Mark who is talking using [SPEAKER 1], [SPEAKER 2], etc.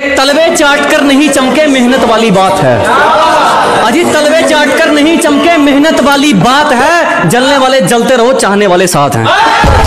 [SPEAKER 1] तलवे चाट कर नहीं चमके मेहनत वाली बात है। अजी तलवे चाट कर नहीं चमके मेहनत वाली बात है। जलने वाले जलते रहो, चाहने वाले साथ हैं।